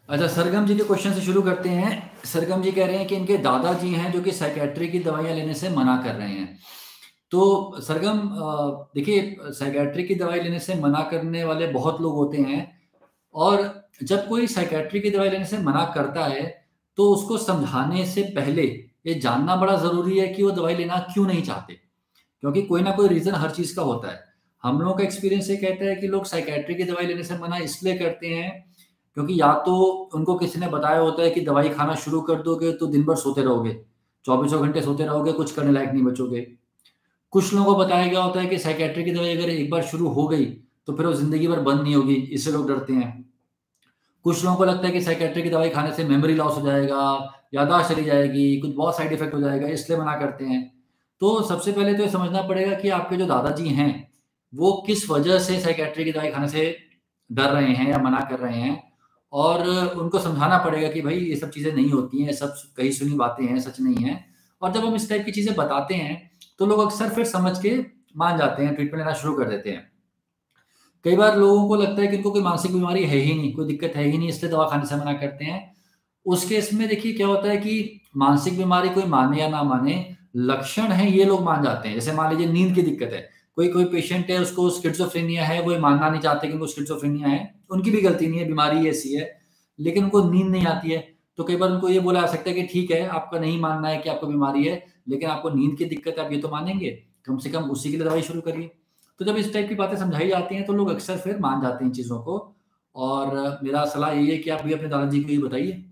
अच्छा, सरगम जी के क्वेश्चन से शुरू करते हैं। सरगम जी कह रहे हैं कि इनके दादाजी हैं जो कि साइकेट्री की दवाइयाँ लेने से मना कर रहे हैं। तो सरगम देखिए, साइकेट्री की दवाई लेने से मना करने वाले बहुत लोग होते हैं, और जब कोई साइकेट्री की दवाई लेने से मना करता है, तो उसको समझाने से पहले ये जानना बड़ा ज़रूरी है कि वो दवाई लेना क्यों नहीं चाहते। क्योंकि कोई ना कोई रीज़न हर चीज़ का होता है। हम लोगों का एक्सपीरियंस ये कहता है कि लोग साइकियाट्री की दवाई लेने से मना इसलिए करते हैं, क्योंकि या तो उनको किसी ने बताया होता है कि दवाई खाना शुरू कर दोगे तो दिन भर सोते रहोगे, चौबीसों घंटे सोते रहोगे, कुछ करने लायक नहीं बचोगे। कुछ लोगों को बताया गया होता है कि साइकियाट्री की दवाई अगर एक बार शुरू हो गई, तो फिर वो ज़िंदगी भर बंद नहीं होगी, इससे लोग डरते हैं। कुछ लोगों को लगता है कि साइकियाट्री की दवाई खाने से मेमोरी लॉस हो जाएगा, याददाश्त चली जाएगी, कुछ बहुत साइड इफ़ेक्ट हो जाएगा, इसलिए मना करते हैं। तो सबसे पहले तो ये समझना पड़ेगा कि आपके जो दादाजी हैं, वो किस वजह से साइकियाट्री की दवाई खाने से डर रहे हैं या मना कर रहे हैं, और उनको समझाना पड़ेगा कि भई ये सब चीज़ें नहीं होती हैं, ये सब कही सुनी बातें हैं, सच नहीं है। और जब हम इस टाइप की चीज़ें बताते हैं, तो लोग अक्सर फिर समझ के मान जाते हैं, ट्रीटमेंट लेना शुरू कर देते हैं। कई बार लोगों को लगता है कि इनको कोई मानसिक बीमारी है ही नहीं, कोई दिक्कत है ही नहीं, इसलिए दवा खाने से मना करते हैं। उस केस में देखिए क्या होता है कि मानसिक बीमारी कोई माने या ना माने, लक्षण हैं ये लोग मान जाते हैं। जैसे मान लीजिए नींद की दिक्कत है, कोई कोई पेशेंट है उसको स्किज़ोफ्रेनिया है, वो ये मानना नहीं चाहते कि उनको स्किज़ोफ्रेनिया है, उनकी भी गलती नहीं है, बीमारी ऐसी है, लेकिन उनको नींद नहीं आती है। तो कई बार उनको ये बोला जा सकता है कि ठीक है, आपका नहीं मानना है कि आपको बीमारी है, लेकिन आपको नींद की दिक्कत है, आप ये तो मानेंगे, कम से कम उसी के लिए दवाई शुरू करिए। तो जब इस टाइप की बातें समझाई जाती हैं, तो लोग अक्सर फिर मान जाते हैं इन चीज़ों को, और मेरा सलाह यही है कि आप भी अपने दादाजी को ये बताइए।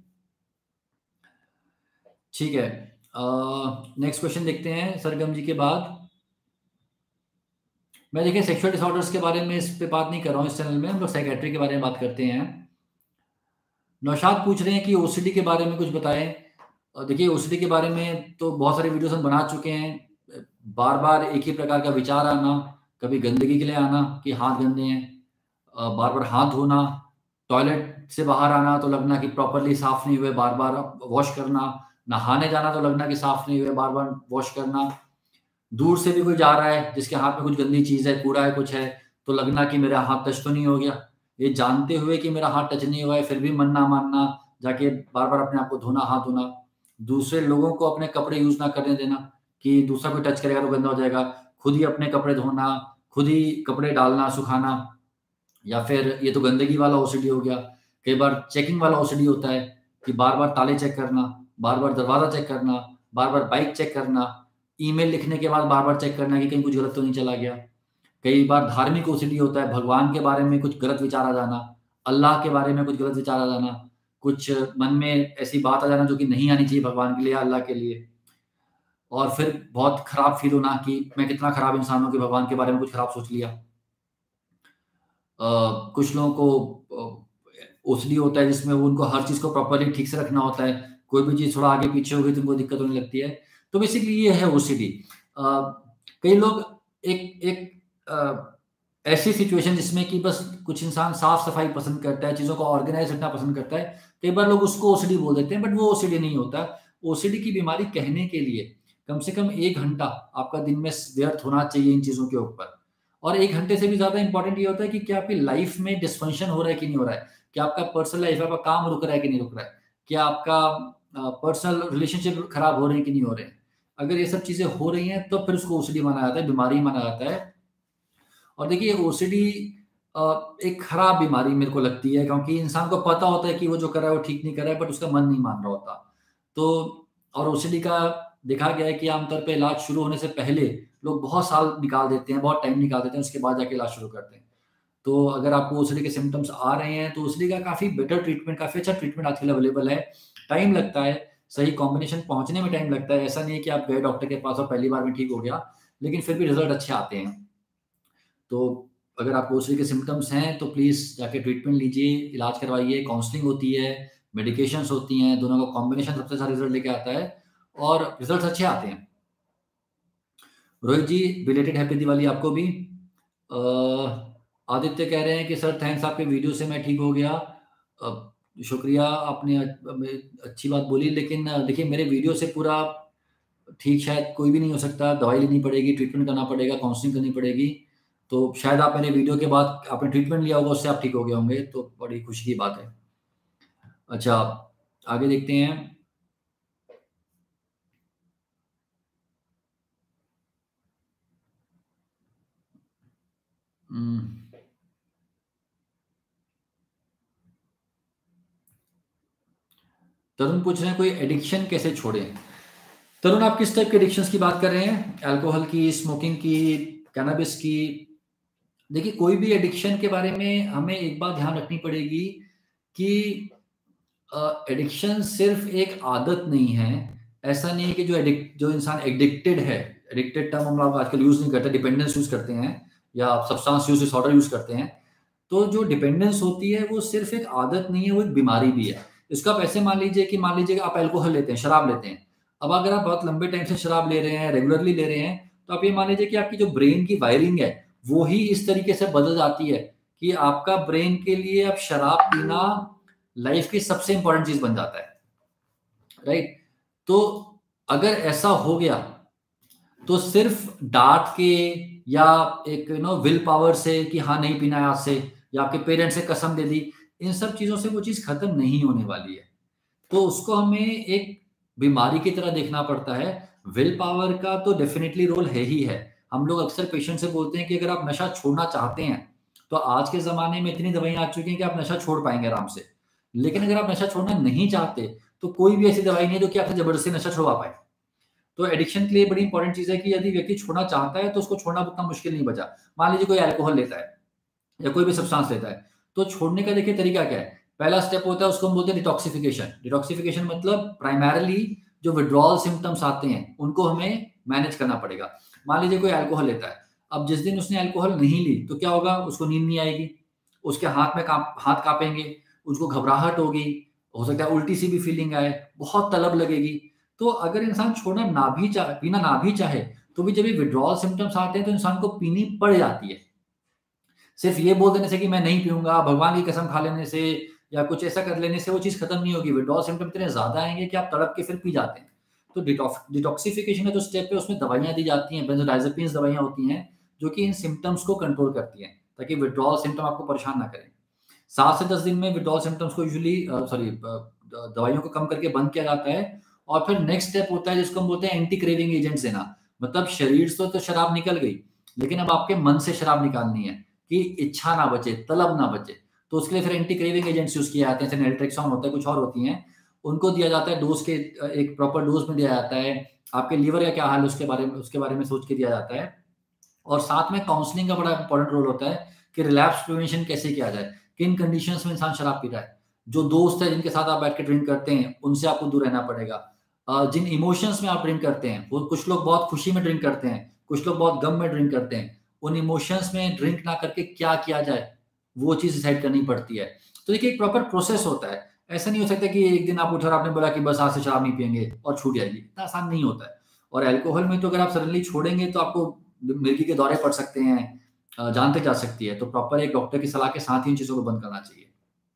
ठीक है। नेक्स्ट क्वेश्चन देखते हैं सरगम जी के बाद। मैं देखिए सेक्सुअल डिसऑर्डर्स के बारे में इस पे बात नहीं कर रहा हूँ इस चैनल में, हम लोग साइकियाट्री के बारे में बात करते हैं। नौशाद पूछ रहे हैं कि ओसीडी के बारे में कुछ बताएँ। देखिए ओसीडी के बारे में तो बहुत सारी वीडियोज़ हम बना चुके हैं। बार-बार एक ही प्रकार का विचार आना, कभी गंदगी के लिए आना कि हाथ गंदे हैं, बार-बार हाथ धोना, टॉयलेट से बाहर आना तो लगना कि प्रॉपर्ली साफ़ नहीं हुए, बार-बार वॉश करना, नहाने जाना तो लगना कि साफ़ नहीं हुए, बार-बार वॉश करना। दूर से भी कोई जा रहा है, जिसके हाथ में कुछ गंदी चीज़ है, कूड़ा है, कुछ है, तो लगना कि मेरा हाथ टच तो नहीं हो गया। ये जानते हुए कि मेरा हाथ टच नहीं हुआ है, फिर भी मन ना मानना, जाके बार-बार अपने आप को धोना, हाथ धोना। दूसरे लोगों को अपने कपड़े यूज़ ना करने देना, कि दूसरा कोई टच करेगा तो गंदा हो जाएगा। खुद ही अपने कपड़े धोना, खुद ही कपड़े डालना, सुखाना, या फिर ये तो गंदगी वाला ओसीडी हो गया। कई बार चेकिंग वाला ओसीडी होता है कि बार-बार ताले चेक करना, बार-बार दरवाज़ा चेक करना, बार-बार बाइक चेक करना, ईमेल लिखने के बाद बार-बार चेक करना कि कहीं कुछ गलत तो नहीं चला गया। कई बार धार्मिक ओसीडी होता है, भगवान के बारे में कुछ गलत विचार आ जाना, अल्लाह के बारे में कुछ गलत विचार आ जाना, कुछ मन में ऐसी बात आ जाना जो कि नहीं आनी चाहिए भगवान के लिए या अल्लाह के लिए, और फिर बहुत खराब फ़ील होना कि मैं कितना खराब इंसान हूँ कि भगवान के बारे में कुछ खराब सोच लिया। कुछ लोगों को ओसीडी होता है जिसमें वो उनको हर चीज़ को प्रॉपर्ली ठीक से रखना होता है। कोई भी चीज़ थोड़ा आगे पीछे हो गई तो उनको दिक्कत होने लगती है। तो बेसिकली ये है ओसीडी। अ, कई लोग एक एक ऐसी सिचुएशन जिसमें कि बस कुछ इंसान साफ-सफाई पसंद करता है, चीज़ों को ऑर्गेनाइज़ रखना पसंद करता है। कई बार लोग उसको ओसीडी बोल देते हैं, बट वो ओसीडी नहीं होता। ओसीडी की बीमारी कहने के लिए कम से कम 1 घंटा आपका दिन में व्यर्थ होना चाहिए इन चीज़ों के ऊपर। और 1 घंटे से भी ज़्यादा इम्पोर्टेंट ये होता है कि क्या आपकी लाइफ में डिस्फंक्शन हो रहा है कि नहीं हो रहा है? क्या आपका पर्सनल लाइफ है, आपका काम रुक रहा है कि नहीं रुक रहा है? क्या आपका पर्सनल रिलेशनशिप खराब हो रहे हैं कि नहीं हो रहे हैं? अगर ये सब चीज़ें हो रही हैं, तो फिर उसको ओसीडी माना जाता है, बीमारी माना जाता है। और देखिए ओसीडी एक खराब बीमारी मेरे को लगती है, क्योंकि इंसान को पता होता है कि वो जो कर रहा है वो ठीक नहीं कर रहा है, बट उसका मन नहीं मान रहा होता। तो और ओसीडी का देखा गया है कि आमतौर पे इलाज शुरू होने से पहले लोग बहुत साल निकाल देते हैं, बहुत टाइम निकाल देते हैं, उसके बाद जाके इलाज शुरू करते हैं। तो अगर आपको ओसीडी के सिम्पटम्स आ रहे हैं, तो ओसीडी का काफ़ी बेटर ट्रीटमेंट, काफ़ी अच्छा ट्रीटमेंट आजकल अवेलेबल है। टाइम लगता है, सही कॉम्बिनेशन पहुँचने में टाइम लगता है। ऐसा नहीं है कि आप गए डॉक्टर के पास और पहली बार में ठीक हो गया, लेकिन फिर भी रिज़ल्ट अच्छे आते हैं। तो अगर आपको ओसीडी के सिम्पटम्स हैं, तो प्लीज़ जाके ट्रीटमेंट लीजिए, इलाज करवाइए, काउंसलिंग होती है, मेडिकेशंस होती हैं, दोनों का कॉम्बिनेशन सबसे अच्छा रिज़ल्ट लेके आता है, और रिज़ल्ट्स अच्छे आते हैं। रोहित जी, बिलेटेड हैप्पी दिवाली आपको भी। आदित्य कह रहे हैं कि सर थैंक्स, आपके वीडियो से मैं ठीक हो गया। शुक्रिया, आपने अच्छी बात बोली, लेकिन देखिए मेरे वीडियो से पूरा ठीक शायद कोई भी नहीं हो सकता, दवाई लेनी पड़ेगी, ट्रीटमेंट करना पड़ेगा, काउंसलिंग करनी पड़ेगी। तो शायद आप मेरे वीडियो के बाद आपने ट्रीटमेंट लिया होगा, उससे आप ठीक हो गए होंगे, तो बड़ी खुशी की बात है। अच्छा, आगे देखते हैं। तरुण पूछ रहे हैं कोई एडिक्शन कैसे छोड़ें। तरुण, आप किस टाइप के एडिक्शंस की बात कर रहे हैं? अल्कोहल की, स्मोकिंग की, कैनबिस की? देखिए, कोई भी एडिक्शन के बारे में हमें एक बात ध्यान रखनी पड़ेगी कि एडिक्शन सिर्फ एक आदत नहीं है। ऐसा नहीं है कि जो इंसान एडिक्टेड है, एडिक्टेड टर्म हम लोग आजकल यूज नहीं करते, डिपेंडेंस यूज करते हैं या सब्सटेंस यूज डिसऑर्डर यूज करते हैं। तो जो डिपेंडेंस होती है वो सिर्फ एक आदत नहीं है, वो एक बीमारी भी है। इसको आप ऐसे मान लीजिए कि आप अल्कोहल लेते हैं, शराब लेते हैं। अब अगर आप बहुत लंबे टाइम से शराब ले रहे हैं, रेगुलरली ले रहे हैं, तो आप ये मान लीजिए कि आपकी जो ब्रेन की वायरिंग है वो ही इस तरीके से बदल जाती है कि आपका ब्रेन के लिए अब शराब पीना लाइफ की सबसे इंपॉर्टेंट चीज बन जाता है, राइट? तो अगर ऐसा हो गया तो सिर्फ डांट के या एक विल पावर से कि हाँ नहीं पीना है आज से, या आपके पेरेंट्स से कसम दे दी, इन सब चीजों से वो चीज खत्म नहीं होने वाली है। तो उसको हमें एक बीमारी की तरह देखना पड़ता है। विल पावर का तो डेफिनेटली रोल है ही है। हम लोग अक्सर पेशेंट से बोलते हैं कि अगर आप नशा छोड़ना चाहते हैं तो आज के ज़माने में इतनी दवाइयाँ आ चुकी हैं कि आप नशा छोड़ पाएँगे आराम से। लेकिन अगर आप नशा छोड़ना नहीं चाहते, तो कोई भी ऐसी दवाई नहीं है जो कि आपसे ज़बरदस्ती नशा छुड़वा पाए। तो एडिक्शन के लिए बड़ी इंपॉर्टेंट चीज़ है कि यदि व्यक्ति छोड़ना चाहता है तो उसको छोड़ना उतना मुश्किल नहीं बचा। मान लीजिए कोई अल्कोहल लेता है या कोई भी सब्सटेंस लेता है, तो छोड़ने का देखिए तरीका क्या है। पहला स्टेप होता है, उसको हम बोलते हैं डिटॉक्सिफिकेशन। डिटॉक्सिफिकेशन मतलब प्राइमरीली जो विथड्रॉल सिम्पटम्स आते हैं उनको हमें मैनेज करना पड़ेगा। मान लीजिए कोई अल्कोहल लेता है, अब जिस दिन उसने अल्कोहल नहीं ली तो क्या होगा, उसको नींद नहीं आएगी, उसके हाथ कांपेंगे, उसको घबराहट होगी, हो सकता है उल्टी सी भी फीलिंग आए, बहुत तलब लगेगी। तो अगर इंसान छोड़ना ना भी चाहे, पीना ना भी चाहे, तो भी जब ये विथड्रॉल सिम्पटम्स आते हैं तो इंसान को पीनी पड़ जाती है। सिर्फ ये बोल देने से कि मैं नहीं पीऊँगा, भगवान की कसम खा लेने से या कुछ ऐसा कर लेने से वो चीज़ खत्म नहीं होगी। विथड्रॉल सिम्पटम इतने ज़्यादा आएँगे कि आप तड़प के फिर पी जाते हैं। तो डिटॉक्सिफिकेशन का जो स्टेप है उसमें दवाइयाँ दी जाती हैं, बेंजोडाइज़ेपिन्स दवाइयाँ होती हैं, जो कि इन सिम्पटम्स को कंट्रोल करती हैं, ताकि विथड्रॉल सिम्पटम आपको परेशान ना करें। 7 से 10 दिन में विथड्रॉल सिम्पटम्स को यूजुअली दवाइयों को कम करके बंद किया जाता है। और फिर नेक्स्ट स्टेप होता है जिसको हम बोलते हैं एंटी क्रेविंग एजेंट्स देना। मतलब शरीर से तो शराब निकल गई, लेकिन अब आपके मन से शराब निकालनी है कि इच्छा ना बचे, तलब ना बचे। तो उसके लिए फिर एंटी क्रेविंग एजेंट्स यूज़ किए जाते हैं, जैसे नैल्ट्रेक्सोन होता है, कुछ और होती हैं। उनको दिया जाता है डोज़ के एक प्रॉपर डोज़ में दिया जाता है। आपके लिवर का क्या हाल है उसके बारे में सोच के दिया जाता है। और साथ में काउंसलिंग का बड़ा इंपॉर्टेंट रोल होता है कि रिलैप्स प्रिवेंशन कैसे किया जाए, किन कंडीशंस में इंसान शराब पी रहा है। जो दोस्त है जिनके साथ आप बैठ के ड्रिंक करते हैं उनसे आपको दूर रहना पड़ेगा। जिन इमोशंस में आप ड्रिंक करते हैं, वो कुछ लोग बहुत खुशी में ड्रिंक करते हैं, कुछ लोग बहुत गम में ड्रिंक करते हैं। उन इमोशंस में ड्रिंक ना करके क्या किया जाए, वो चीज़ डिसाइड करनी पड़ती है। तो देखिए, एक प्रॉपर प्रोसेस होता है। ऐसा नहीं हो सकता कि एक दिन आप उठे और आपने बोला कि बस आज से शराब नहीं पिएँगे और छूट जाएगी। इतना आसान नहीं होता है। और अल्कोहल में तो अगर आप सडनली छोड़ेंगे तो आपको मिर्गी के दौरे पड़ सकते हैं, जान तक जा सकती है। तो प्रॉपर एक डॉक्टर की सलाह के साथ ही इन चीज़ों को बंद करना चाहिए।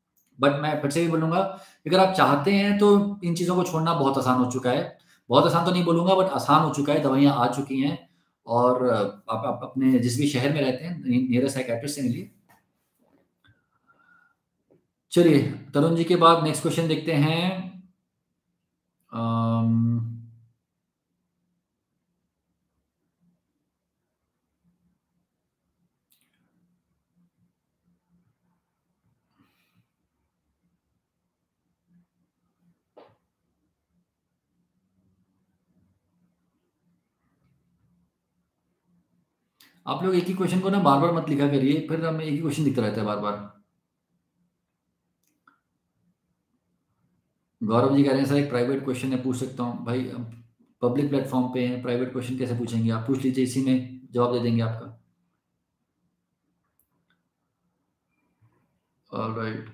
बट मैं फिर से भी बोलूँगा, अगर आप चाहते हैं तो इन चीज़ों को छोड़ना बहुत आसान हो चुका है। बहुत आसान तो नहीं बोलूँगा, बट आसान हो चुका है, दवाइयाँ आ चुकी हैं। और आप अपने जिस भी शहर में रहते हैं, नियरेस्ट साइकियाट्रिस्ट से मिलिए। चलिए, तरुण जी के बाद नेक्स्ट क्वेश्चन देखते हैं। अम आप लोग एक ही क्वेश्चन को ना बार-बार मत लिखा करिए, फिर हमें एक ही क्वेश्चन दिखता रहता है बार-बार। गौरव जी कह रहे हैं सर एक प्राइवेट क्वेश्चन है, पूछ सकता हूँ? भाई, पब्लिक प्लेटफ़ॉर्म पे हैं, प्राइवेट क्वेश्चन कैसे पूछेंगे? आप पूछ लीजिए, इसी में जवाब दे देंगे आपका। ऑलराइट।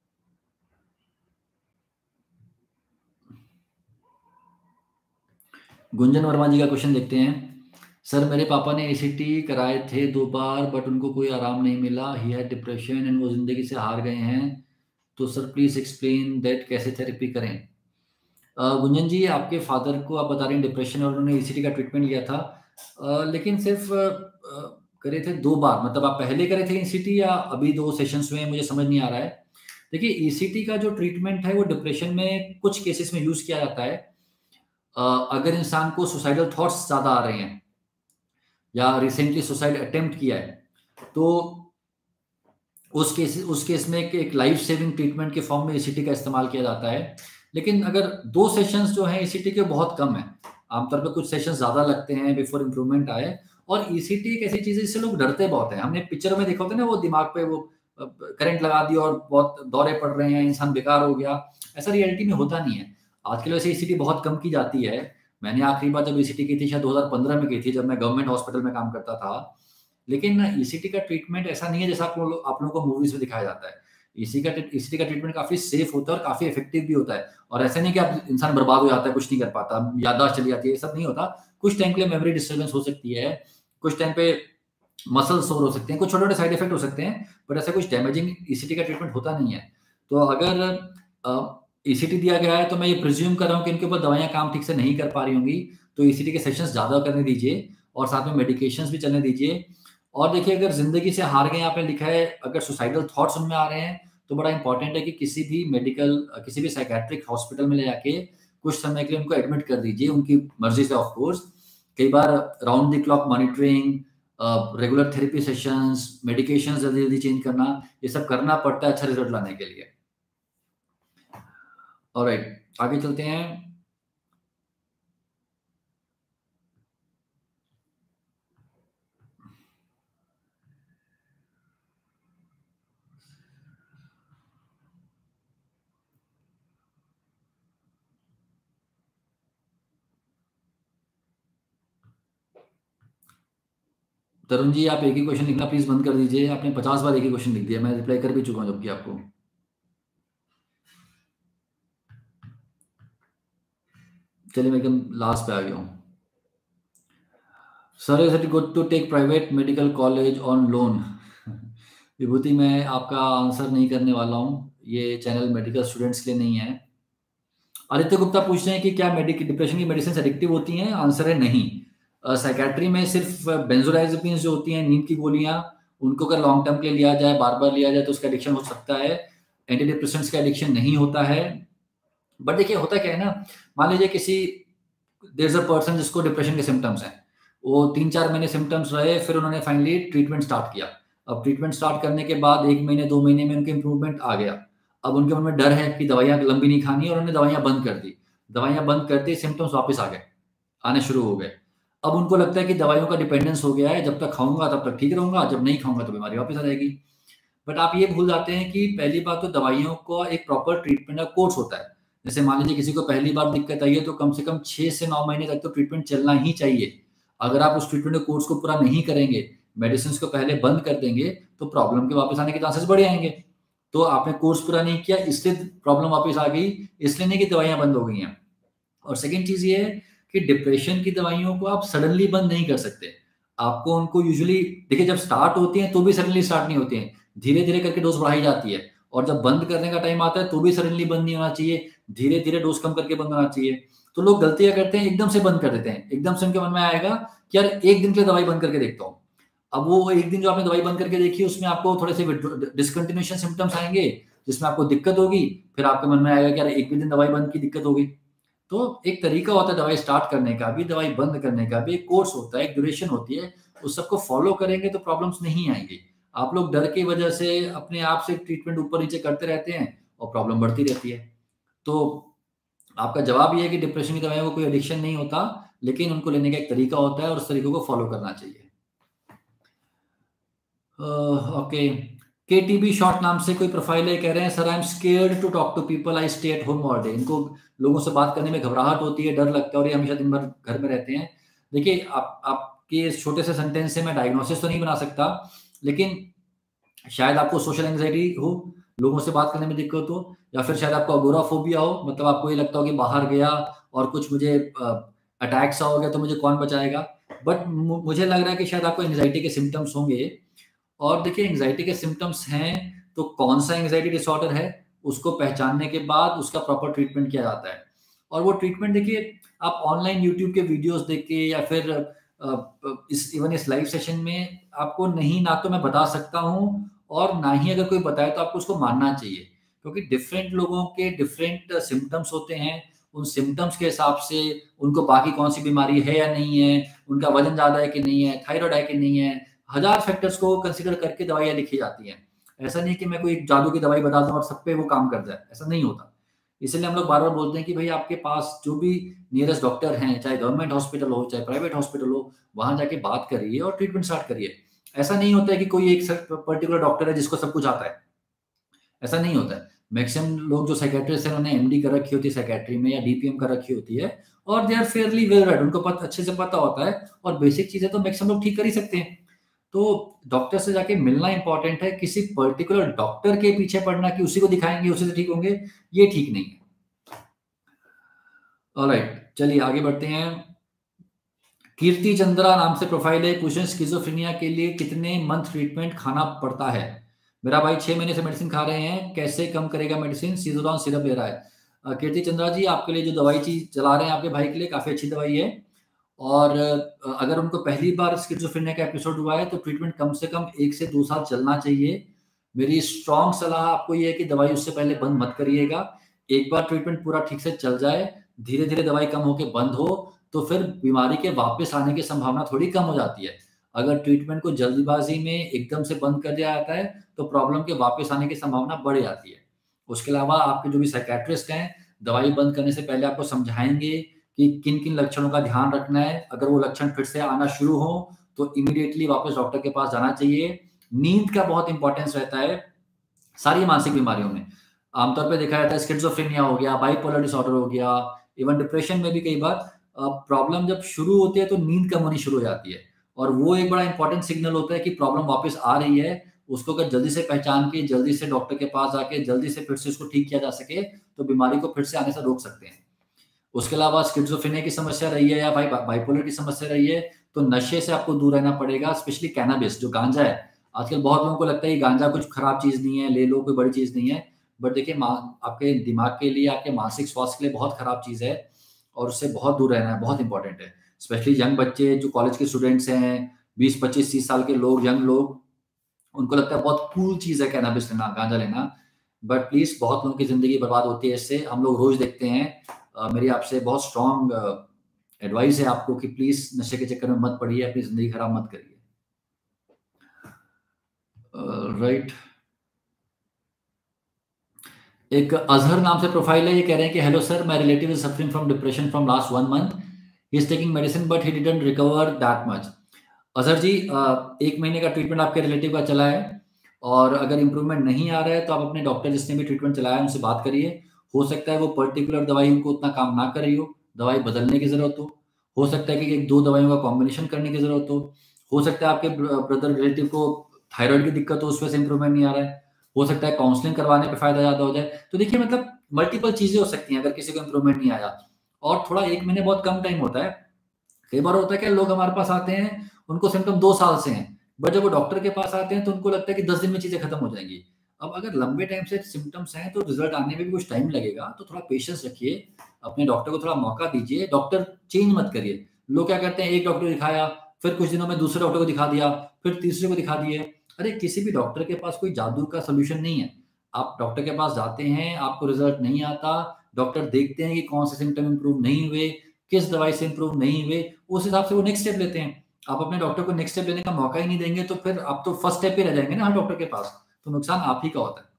गुंजन वर्मा जी का क्वेश्चन देखते हैं। सर, मेरे पापा ने एसीटी कराए थे 2 बार, बट उनको कोई आराम नहीं मिला। ही हैड डिप्रेशन एंड वो ज़िंदगी से हार गए हैं। तो सर प्लीज़ एक्सप्लेन दैट कैसे थेरेपी करें? गुंजन जी, आपके फादर को आप बता रहे हैं डिप्रेशन, और उन्होंने एसीटी का ट्रीटमेंट लिया था। लेकिन सिर्फ़ करे थे 2 बार, मतलब आप पहले करे थे एसीटी या अभी 2 सेशंस हुए हैं, मुझे समझ नहीं आ रहा है। देखिए ईसीटी का जो ट्रीटमेंट है वो डिप्रेशन में कुछ केसेस में यूज़ किया जाता है। अगर इंसान को सुसाइडल थॉट्स ज़्यादा आ रहे हैं या रिसेंटली सुसाइड अटेम्प्ट किया है, तो उस केस में एक लाइफ सेविंग ट्रीटमेंट के फॉर्म में ईसीटी का इस्तेमाल किया जाता है। लेकिन अगर 2 सेशंस जो हैं ईसीटी के बहुत कम हैं। आमतौर पे कुछ सेशंस ज़्यादा लगते हैं बिफोर इम्प्रूवमेंट आए। और ईसीटी एक ऐसी चीज़ है जिससे लोग डरते बहुत हैं। हमने पिक्चरों में देखा होता है ना, वो दिमाग पे वो करंट लगा दिया और बहुत दौरे पड़ रहे हैं, इंसान बेकार हो गया। ऐसा रियलिटी में होता नहीं है। आजकल वैसे ईसीटी बहुत कम की जाती है। मैंने आखिरी बार जब ईसीटी की थी शायद 2015 में की थी, जब मैं गवर्नमेंट हॉस्पिटल में काम करता था। लेकिन ईसीटी का ट्रीटमेंट ऐसा नहीं है जैसा आप लोगों को मूवीज में दिखाया जाता है। ईसीटी का ट्रीटमेंट काफी सेफ होता है और काफी इफेक्टिव भी होता है। और ऐसा नहीं कि आप इंसान बर्बाद हो जाता है, कुछ नहीं कर पाता, याददाश्त चली जाती है, ये सब नहीं होता। कुछ टाइम के लिए मेमोरी डिस्टर्बेंस हो सकती है, कुछ टाइम पे मसल सोर हो सकते हैं, कुछ छोटे छोटे साइड इफेक्ट हो सकते हैं, बट ऐसा कुछ डैमेजिंग ईसीटी का ट्रीटमेंट होता नहीं है। तो अगर ईसीटी दिया गया है तो मैं ये प्रिज्यूम कर रहा हूँ कि इनके ऊपर दवाइयाँ काम ठीक से नहीं कर पा रही होंगी। तो ईसीटी के सेशंस ज़्यादा करने दीजिए और साथ में मेडिकेशंस भी चलने दीजिए। और देखिए अगर ज़िंदगी से हार गए, आपने लिखा है अगर सुसाइडल थॉट्स उनमें आ रहे हैं, तो बड़ा इंपॉर्टेंट है कि किसी भी साइकियाट्रिक हॉस्पिटल में ले जाके कुछ समय के लिए उनको एडमिट कर दीजिए, उनकी मर्ज़ी से ऑफ कोर्स। कई बार round the clock monitoring, regular therapy sessions, medications जल्दी-जल्दी चेंज करना, ये सब करना पड़ता है अच्छा रिज़ल्ट लाने के लिए। ऑलराइट, आगे चलते हैं। तरुण जी, आप एक ही क्वेश्चन लिखना प्लीज़ बंद कर दीजिए। आपने 50 बार एक ही क्वेश्चन लिख दिया, मैं रिप्लाई कर भी चुका हूँ जबकि आपको। चलिए मैं एकदम लास्ट पे आ गया हूँ। Sir, is it good to take private medical college on loan? Vibhuti, मैं आपका आंसर नहीं करने वाला हूँ। ये चैनल मेडिकल स्टूडेंट्स के लिए नहीं है। आदित्य गुप्ता पूछ रहे हैं कि क्या डिप्रेशन की मेडिसिन एडिक्टिव होती हैं? आंसर है नहीं। साइकेट्री में सिर्फ बेंजोडाइजेपिन्स जो होती हैं, नींद की गोलियां, उनको अगर लॉन्ग टर्म के लिए लिया जाए, बार बार लिया जाए, तो उसका एडिक्शन हो सकता है। एंटी डिप्रेशेंट्स का एडिक्शन नहीं होता है। बट देखिए होता क्या है ना, मान लीजिए देयर इज अ पर्सन जिसको डिप्रेशन के सिम्टम्स हैं। वो 3-4 महीने सिम्टम्स रहे, फिर उन्होंने फाइनली ट्रीटमेंट स्टार्ट किया। अब ट्रीटमेंट स्टार्ट करने के बाद 1 महीने 2 महीने में उनके इंप्रूवमेंट आ गया। अब उनके मन में डर है कि दवाइयाँ लंबी नहीं खानी है, और उन्होंने दवाइयाँ बंद कर दी। दवाइयाँ बंद करते ही सिम्टम्स वापस आ गए, आने शुरू हो गए। अब उनको लगता है कि दवाइयों का डिपेंडेंस हो गया है, जब तक खाऊंगा तब तक ठीक रहूंगा, जब नहीं खाऊंगा तो बीमारी वापस आ जाएगी। बट आप ये भूल जाते हैं कि पहली बात तो दवाइयों का एक प्रॉपर ट्रीटमेंट का कोर्स होता है। जैसे मान लीजिए किसी को पहली बार दिक्कत आई है, तो कम से कम 6 से 9 महीने तक तो ट्रीटमेंट चलना ही चाहिए। अगर आप उस ट्रीटमेंट के कोर्स को पूरा नहीं करेंगे, मेडिसिन को पहले बंद कर देंगे, तो प्रॉब्लम के वापस आने के चांसेस बढ़ जाएंगे। तो आपने कोर्स पूरा नहीं किया, इसलिए प्रॉब्लम वापस आ गई, इसलिए नहीं कि दवाइयाँ बंद हो गई हैं। और सेकंड चीज़ ये है कि डिप्रेशन की दवाइयों को आप सडनली बंद नहीं कर सकते। आपको उनको यूजुअली देखिए, जब स्टार्ट होती हैं तो भी सडनली स्टार्ट नहीं होती हैं। धीरे-धीरे करके डोज़ बढ़ाई जाती है, और जब बंद करने का टाइम आता है तो भी सडनली बंद नहीं होना चाहिए, धीरे-धीरे डोज़ कम करके बंद होना चाहिए। तो लोग गलती क्या करते हैं, एकदम से बंद कर देते हैं। एकदम से उनके मन में आएगा कि यार 1 दिन के लिए दवाई बंद करके देखता हूँ। अब वो 1 दिन जो आपने दवाई बंद करके देखी, उसमें आपको थोड़े से डिसकंटिन्यूएशन सिम्पटम्स आएँगे, जिसमें आपको दिक्कत होगी। फिर आपके मन में आएगा कि यार 1 भी दिन दवाई बंद की, दिक्कत हो गई। तो एक तरीका होता है दवाई स्टार्ट करने का भी, दवाई बंद करने का भी, एक कोर्स होता है, एक ड्यूरेशन होती है। उस सबको फॉलो करेंगे तो प्रॉब्लम्स नहीं आएंगी। आप लोग डर की वजह से अपने आप से ट्रीटमेंट ऊपर नीचे करते रहते हैं और प्रॉब्लम बढ़ती रहती है। तो आपका जवाब ये है कि डिप्रेशन की दवाइयों को कोई एडिक्शन नहीं होता, लेकिन उनको लेने का एक तरीका होता है और उस तरीके को फॉलो करना चाहिए। ओके, केटीबी शॉर्ट नाम से कोई प्रोफाइल है, कह रहे हैं sir I am scared to talk to people, I stay at home all day. इनको लोगों से बात करने में घबराहट होती है, डर लगता है, और ये हमेशा दिन भर घर में रहते हैं। देखिए आपके इस छोटे से सेंटेंस से मैं डायग्नोसिस तो नहीं बना सकता, लेकिन शायद आपको सोशल एंग्जाइटी हो, लोगों से बात करने में दिक्कत हो, या फिर शायद आपको अगोराफोबिया हो, मतलब आपको ये लगता हो कि बाहर गया और कुछ मुझे अटैक सा हो गया तो मुझे कौन बचाएगा। बट मुझे लग रहा है कि शायद आपको एंग्जाइटी के सिम्टम्स होंगे। और देखिए एंग्जायटी के सिम्पटम्स हैं, तो कौन-सा एंग्जायटी डिसऑर्डर है, उसको पहचानने के बाद उसका प्रॉपर ट्रीटमेंट किया जाता है। और वो ट्रीटमेंट देखिए, आप ऑनलाइन यूट्यूब के वीडियोज़ देख के या फिर इस लाइव सेशन में आपको नहीं, ना तो मैं बता सकता हूँ और ना ही अगर कोई बताए तो आपको उसको मानना चाहिए। क्योंकि डिफरेंट लोगों के डिफरेंट सिम्टम्स होते हैं। उन सिम्टम्स के हिसाब से उनको बाकी कौन सी बीमारी है या नहीं है, उनका वजन ज़्यादा है कि नहीं है, थायराइड है कि नहीं है, हज़ार फैक्टर्स को कंसीडर करके दवाइयाँ लिखी जाती हैं। ऐसा नहीं कि मैं कोई जादू की दवाई बता दूँ और सब पे वो काम कर जाए, ऐसा नहीं होता। इसलिए हम लोग बार-बार बोलते हैं कि भई आपके पास जो भी नियरेस्ट डॉक्टर हैं, चाहे गवर्नमेंट हॉस्पिटल हो, चाहे प्राइवेट हॉस्पिटल हो, वहाँ जाके बात करिए और ट्रीटमेंट स्टार्ट करिए। ऐसा नहीं होता है कि कोई एक पर्टिकुलर डॉक्टर है जिसको सब कुछ आता है, ऐसा नहीं होता है। मैक्सिमम लोग जो साइकियाट्रिस्ट हैं उन्होंने एमडी कर रखी होती है साइकियाट्री में या डीपीएम कर रखी होती है और they are fairly well read, उनको अच्छे से पता होता है और बेसिक चीज़ें तो मैक्सिमम लोग ठीक कर ही सकते हैं। तो डॉक्टर से जाके मिलना इंपॉर्टेंट है, किसी पर्टिकुलर डॉक्टर के पीछे पड़ना कि उसी को दिखाएँगे, उसी से ठीक होंगे, ये ठीक नहीं है। ऑलराइट, चलिए आगे बढ़ते हैं। कीर्ति चंद्रा नाम से प्रोफाइल है, पूछें स्किज़ोफ्रेनिया के लिए कितने मंथ ट्रीटमेंट खाना पड़ता है? मेरा भाई 6 महीने से मेडिसिन खा रहे हैं, कैसे कम करेगा मेडिसिन? सिज़ोडोन सिरप ले रहा है। कीर्ति चंद्रा जी, आपके लिए जो दवाई चीज़ चला रहे हैं आपके भाई के लिए काफ़ी अच्छी दवाई है और अगर उनको पहली बार स्किज़ोफ्रेनिया का एपिसोड हुआ है तो ट्रीटमेंट कम से कम 1 से 2 साल चलना चाहिए। मेरी स्ट्रॉन्ग सलाह आपको ये है कि दवाई उससे पहले बंद मत करिएगा। एक बार ट्रीटमेंट पूरा ठीक से चल जाए, धीरे-धीरे दवाई कम होके बंद हो, तो फिर बीमारी के वापस आने की संभावना थोड़ी कम हो जाती है। अगर ट्रीटमेंट को जल्दबाज़ी में एकदम से बंद कर दिया जाता है, तो प्रॉब्लम के वापस आने की संभावना बढ़ जाती है। उसके अलावा आपके जो भी साइकियाट्रिस्ट हैं, दवाई बंद करने से पहले आपको समझाएँगे कि किन-किन लक्षणों का ध्यान रखना है। अगर वो लक्षण फिर से आना शुरू हो, तो इमीडिएटली वापस डॉक्टर के पास जाना चाहिए। नींद का बहुत इंपॉर्टेंस रहता है सारी मानसिक बीमारियों में। आमतौर पे देखा जाता है स्किज़ोफ्रेनिया हो गया, बाइपोलर डिसऑर्डर हो गया, इवन डिप्रेशन में भी कई बार प्रॉब्लम जब शुरू होती है तो नींद कम होनी शुरू हो जाती है और वो एक बड़ा इंपॉर्टेंट सिग्नल होता है कि प्रॉब्लम वापस आ रही है। उसको अगर जल्दी से पहचान के, जल्दी से डॉक्टर के पास जाके, जल्दी से फिर से उसको ठीक किया जा सके, तो बीमारी को फिर से आने से रोक सकते हैं। उसके अलावा स्किज़ोफ्रेनिया की समस्या रही है या बाइपोलर की समस्या रही है, तो नशे से आपको दूर रहना पड़ेगा, स्पेशली कैनबिस जो गांजा है। आजकल बहुत लोगों को लगता है कि गांजा कुछ खराब चीज़ नहीं है, ले लो, कोई बड़ी चीज़ नहीं है। बट देखिए आपके दिमाग के लिए, आपके मानसिक स्वास्थ्य के लिए बहुत खराब चीज़ है और उससे बहुत दूर रहना है, बहुत इंपॉर्टेंट है। स्पेशली यंग बच्चे जो कॉलेज के स्टूडेंट्स हैं, 20, 25, 30 साल के लोग, यंग लोग, उनको लगता है बहुत कूल चीज़ है कैनबिस लेना, गांजा लेना। बट प्लीज़ बहुत लोगों की ज़िंदगी बर्बाद होती है इससे, हम लोग रोज़ देखते हैं। मेरी आपसे बहुत स्ट्रॉन्ग एडवाइस है आपको कि प्लीज़ नशे के चक्कर में मत पड़िए, अपनी ज़िंदगी खराब मत करिए। राइट। एक अज़हर नाम से प्रोफाइल है, ये कह रहे हैं कि hello sir, my relative is suffering from depression from last 1 month. He is taking medicine but he didn't recover that much. Azhar ji, 1 महीने का ट्रीटमेंट आपके रिलेटिव का चला है और अगर इम्प्रूवमेंट नहीं आ रहा है तो आप अपने डॉक्टर जिसने भी ट्रीटमेंट चलाया है उनसे बात करिए। हो सकता है वो पर्टिकुलर दवाई उनको उतना काम ना कर रही हो, दवाई बदलने की ज़रूरत हो सकता है कि 1-2 दवाइयों का कॉम्बिनेशन करने की ज़रूरत हो सकता है आपके ब्रदर रिलेटिव को थायराइड की दिक्कत हो, उस वजह से इम्प्रूवमेंट नहीं आ रहा है। हो सकता है काउंसलिंग करवाने पे फ़ायदा ज़्यादा हो जाए। तो देखिए मतलब मल्टीपल चीज़ें हो सकती हैं अगर किसी को इम्प्रूवमेंट नहीं आया और थोड़ा 1 महीने बहुत कम टाइम होता है। कई बार होता है कि लोग हमारे पास आते हैं, उनको सिम्पटम 2 साल से हैं, बट जब वो डॉक्टर के पास आते हैं तो उनको लगता है कि 10 दिन में चीज़ें खत्म हो जाएँगी। अब अगर लंबे टाइम से सिम्पटम्स हैं तो रिज़ल्ट आने में भी कुछ टाइम लगेगा, तो थोड़ा पेशेंस रखिए, अपने डॉक्टर को थोड़ा मौका दीजिए, डॉक्टर चेंज मत करिए। लोग क्या करते हैं, एक डॉक्टर दिखाया, फिर कुछ दिनों में दूसरे डॉक्टर को दिखा दिया, फिर तीसरे को दिखा दिए। अरे किसी भी डॉक्टर के पास कोई जादू का सॉल्यूशन नहीं है। आप डॉक्टर के पास जाते हैं, आपको रिज़ल्ट नहीं आता, डॉक्टर देखते हैं कि कौन से सिम्पटम इम्प्रूव नहीं हुए, किस दवाई से इम्प्रूव नहीं हुए, उस हिसाब से वो नेक्स्ट स्टेप लेते हैं। आप अपने डॉक्टर को नेक्स्ट स्टेप लेने का मौका ही नहीं देंगे तो फिर आप तो फर्स्ट स्टेप पे रह जाएँगे ना हर डॉक्टर के पास, तो नुकसान आप ही का होता है।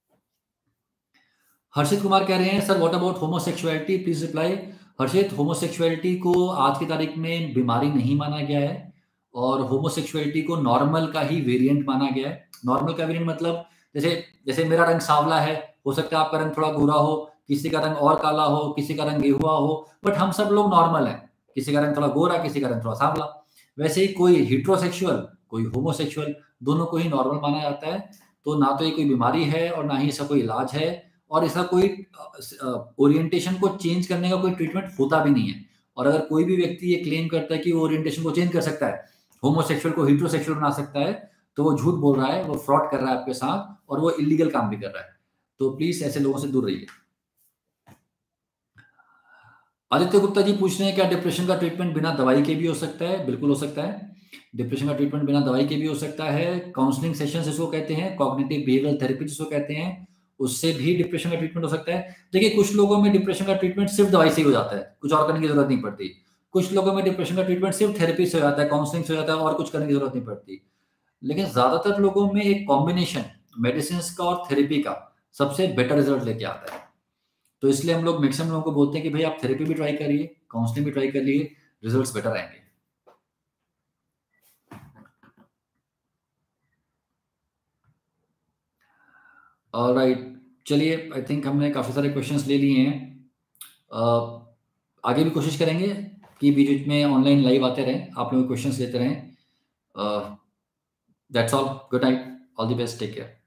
हर्षित कुमार कह रहे हैं sir what about homosexuality please reply. Harshit, homosexuality को आज की तारीख में बीमारी नहीं माना गया है और होमोसेक्सुअलिटी को नॉर्मल का ही वेरिएंट माना गया है। नॉर्मल का वेरिएंट मतलब जैसे जैसे मेरा रंग सांवला है, हो सकता है आपका रंग थोड़ा गोरा हो, किसी का रंग और काला हो, किसी का रंग गेहुआ हो, बट हम सब लोग नॉर्मल हैं। किसी का रंग थोड़ा गोरा, किसी का रंग थोड़ा सांवला। वैसे ही कोई हेटेरोसेक्सुअल, कोई होमोसेक्सुअल, दोनों को ही नॉर्मल माना जाता है। तो ना तो ये कोई बीमारी है और ना ही इसका कोई इलाज है और इसका कोई ओरिएंटेशन को चेंज करने का कोई ट्रीटमेंट होता भी नहीं है। और अगर कोई भी व्यक्ति ये क्लेम करता है कि वो ओरिएंटेशन को चेंज कर सकता है, होमोसेक्सुअल को हेटेरोसेक्सुअल बना सकता है, तो वो झूठ बोल रहा है, वो फ्रॉड कर रहा है आपके साथ और वो इल्लीगल काम भी कर रहा है। तो प्लीज़ ऐसे लोगों से दूर रहिए। आदित्य गुप्ता जी पूछ रहे हैं क्या डिप्रेशन का ट्रीटमेंट बिना दवाई के भी हो सकता है? बिल्कुल हो सकता है। डिप्रेशन का ट्रीटमेंट बिना दवाई के भी हो सकता है। काउंसलिंग सेशंस जिसको कहते हैं, कॉग्निटिव बिहेवियरल थेरेपी जिसको कहते हैं, उससे भी डिप्रेशन का ट्रीटमेंट हो सकता है। देखिए कुछ लोगों में डिप्रेशन का ट्रीटमेंट सिर्फ दवाई से ही हो जाता है, कुछ और करने की जरूरत नहीं पड़ती। कुछ लोगों में डिप्रेशन का ट्रीटमेंट सिर्फ थेरेपी से हो जाता है, काउंसलिंग से हो जाता है और कुछ करने की जरूरत नहीं पड़ती। लेकिन ज्यादातर लोगों में एक कॉम्बिनेशन मेडिसिन का और थेरेपी का सबसे बेटर रिजल्ट लेके आता है। तो इसलिए हम लोग मैक्सिमम लोगों को बोलते हैं कि भाई आप थेरेपी भी ट्राई करिए, काउंसलिंग भी ट्राई करिए, रिजल्ट्स बेटर आएंगे। ऑलराइट, चलिए आई थिंक हमने काफ़ी सारे क्वेश्चंस ले लिए हैं। आगे भी कोशिश करेंगे कि बीच बीच में ऑनलाइन लाइव आते रहें, आप लोग क्वेश्चंस लेते रहें। That's all, good night, all the best, take care.